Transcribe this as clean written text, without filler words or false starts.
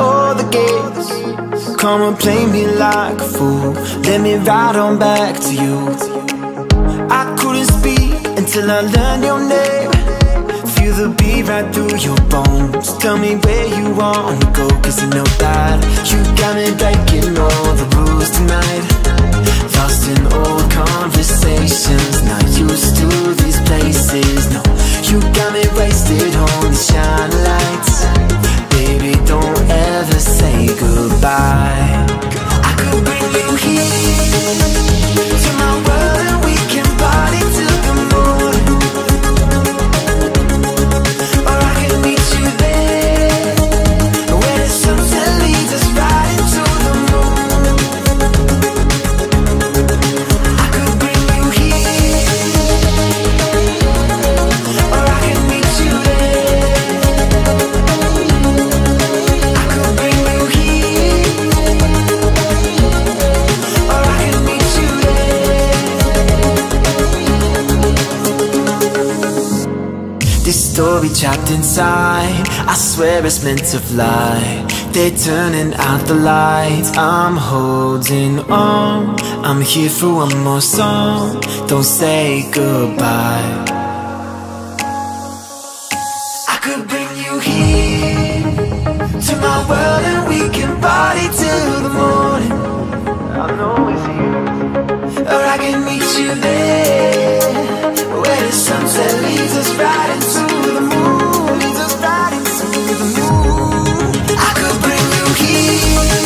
all the gates. Come and play me like a fool, let me ride on back to you. I couldn't speak until I learned your name. Feel the beat right through your bones. Tell me where you wanna go, cause you know that you got me breaking all the rules tonight. Lost in old conversations, not used to these places. No, you got me wasted on the shine lights. Baby, don't ever say goodbye. I could bring you here to my world and we can party till the morning. Or I can meet you there, where the sunset leads us right into the moon. I could bring you here, or I can meet you there. I could bring you here, or I can meet you there. This story trapped inside, I swear it's meant to fly. They're turning out the lights, I'm holding on. I'm here for one more song, don't say goodbye. I could bring you here to my world and we can party till the morning. I know it's here, or I can meet you there, where the sunset leads us right into the moon. Leads us right into the moon. I could bring you here,